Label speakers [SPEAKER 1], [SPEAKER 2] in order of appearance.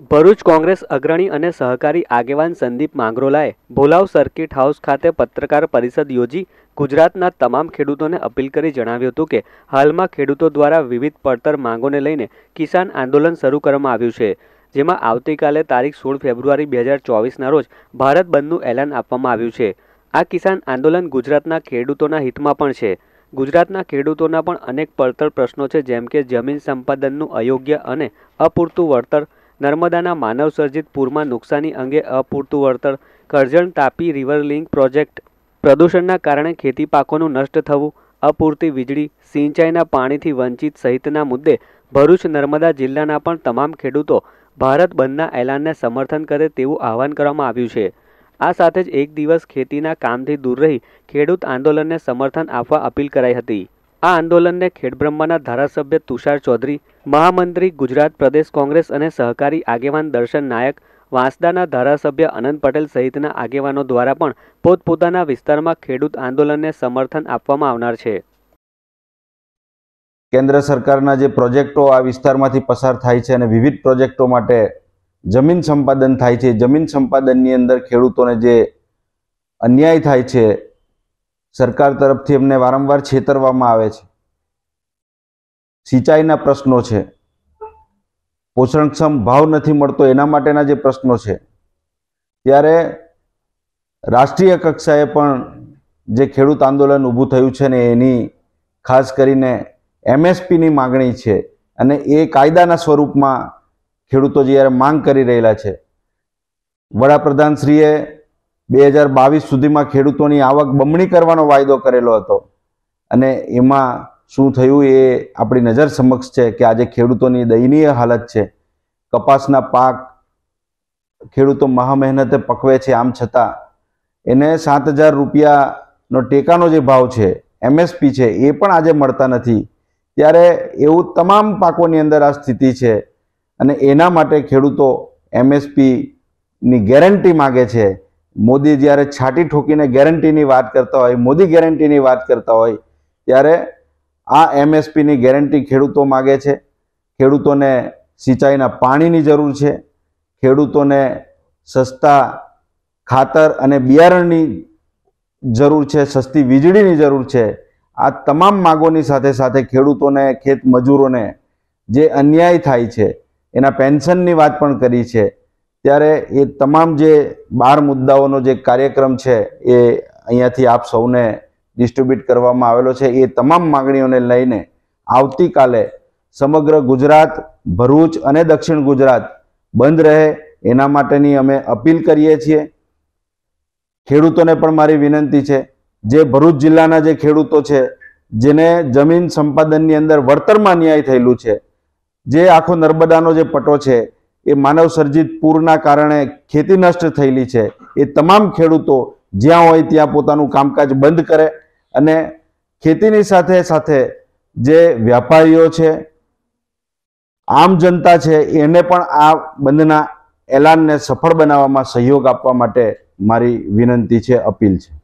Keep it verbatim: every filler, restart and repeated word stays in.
[SPEAKER 1] ભરૂચ કોંગ્રેસ અગ્રણી અને સહકારી આગેવાન સંદીપ માંગરોલાએ ભોલાવ સર્કિટ હાઉસ ખાતે પત્રકાર પરિષદ યોજી ગુજરાતના તમામ ખેડૂતોને અપીલ કરી જણાવ્યું હતું કે હાલમાં ખેડૂતો દ્વારા વિવિધ પડતર માંગોને લઈને કિસાન આંદોલન શરૂ કરવામાં આવ્યું છે, જેમાં આવતીકાલે તારીખ સોળ ફેબ્રુઆરી બે હજાર ચોવીસના રોજ ભારત બંધનું એલાન આપવામાં આવ્યું છે। આ કિસાન આંદોલન ગુજરાતના ખેડૂતોના હિતમાં પણ છે। ગુજરાતના ખેડૂતોના પણ અનેક પડતર પ્રશ્નો છે, જેમ કે જમીન સંપાદનનું અયોગ્ય અને અપૂરતું વળતર, નર્મદાના માનવ સર્જિત પૂરમાં નુકસાની અંગે અપૂરતું વળતર, Karjan Tapi river link project, પ્રદૂષણના કારણે ખેતી પાકોનું નષ્ટ થવું, અપૂરતી વીજળી, સિંચાઈના પાણીથી વંચિત સહિતના મુદ્દે ભરૂચ નર્મદા જિલ્લાના પણ તમામ ખેડૂતો ભારત બંધના એલાનને સમર્થન કરે તેવું આહવાન કરવામાં આવ્યું છે। આ સાથે જ એક દિવસ ખેતીના કામથી દૂર રહી ખેડૂત આંદોલનને સમર્થન આપવા અપીલ કરાઈ હતી। આ આંદોલનને ખેડબ્રહ્માના ધારાસભ્ય તુષાર ચૌધરી, મહામંત્રી ગુજરાત પ્રદેશ કોંગ્રેસ અને સહકારી આગેવાન દર્શન નાયક, વાંસદાના ધારાસભ્ય અનંત પટેલ સહિતના આગેવાનો દ્વારા પણ પોતપોતાના વિસ્તારમાં ખેડૂત આંદોલનને સમર્થન આપવામાં આવનાર છે।
[SPEAKER 2] કેન્દ્ર સરકારના જે પ્રોજેક્ટો આ વિસ્તારમાંથી પસાર થાય છે અને વિવિધ પ્રોજેક્ટો માટે જમીન સંપાદન થાય છે, જમીન સંપાદનની અંદર ખેડૂતોને જે અન્યાય થાય છે, સરકાર તરફથી એમને વારંવાર છેતરવામાં આવે છે, સિંચાઈના પ્રશ્નો છે, પોષણક્ષમ ભાવ નથી મળતો એના માટેના જે પ્રશ્નો છે, ત્યારે રાષ્ટ્રીય કક્ષાએ પણ જે ખેડૂત આંદોલન ઊભું થયું છે ને એની ખાસ કરીને એમએસપીની માગણી છે અને એ કાયદાના સ્વરૂપમાં ખેડૂતો જ્યારે માંગ કરી રહેલા છે। વડાપ્રધાનશ્રીએ બે હજાર બાવીસ સુધીમાં ખેડૂતોની આવક બમણી કરવાનો વાયદો કરેલો હતો અને એમાં શું થયું એ આપણી નજર સમક્ષ છે કે આજે ખેડૂતોની દયનીય હાલત છે। કપાસના પાક ખેડૂતો મહા મહેનતે પકવે છે, આમ છતાં એને સાત હજાર રૂપિયાનો ટેકાનો જે ભાવ છે, એમએસપી છે, એ પણ આજે મળતા નથી। ત્યારે એવું તમામ પાકોની અંદર આ સ્થિતિ છે અને એના માટે ખેડૂતો એમએસપીની ગેરંટી માગે છે। મોદી જ્યારે છાટી ઠોકીને ગેરંટીની વાત કરતા હોય, મોદી ગેરંટીની વાત કરતા હોય, ત્યારે આ એમએસપીની ગેરંટી ખેડૂતો માગે છે। ખેડૂતોને સિંચાઈના પાણીની જરૂર છે, ખેડૂતોને સસ્તા ખાતર અને બિયારણની જરૂર છે, સસ્તી વીજળીની જરૂર છે। આ તમામ માગોની સાથે સાથે ખેડૂતોને, ખેત મજૂરોને જે અન્યાય થાય છે એના પેન્શનની વાત પણ કરી છે। ત્યારે એ તમામ જે બાર મુદ્દાઓનો જે કાર્યક્રમ છે એ અહીંયાથી આપ સૌને ડિસ્ટ્રીબ્યુટ કરવામાં આવેલો છે। એ તમામ માગણીઓને લઈને આવતીકાલે સમગ્ર ગુજરાત, ભરૂચ અને દક્ષિણ ગુજરાત બંધ રહે એના માટેની અમે અપીલ કરીએ છીએ। ખેડૂતોને પણ મારી વિનંતી છે, જે ભરૂચ જિલ્લાના જે ખેડૂતો છે, જેને જમીન સંપાદનની અંદર વળતરમાં ન્યાય થયેલું છે, જે આખો નર્મદાનો જે પટો છે એ માનવ સર્જિત પૂરના કારણે ખેતી નષ્ટ થયેલી છે, એ તમામ ખેડૂતો જ્યાં હોય ત્યાં પોતાનું કામકાજ બંધ કરે અને ખેતીની સાથે સાથે જે વ્યાપારીઓ છે, આમ જનતા છે, એને પણ આ બંધના એલાનને સફળ બનાવવામાં સહયોગ આપવા માટે મારી વિનંતી છે, અપીલ છે।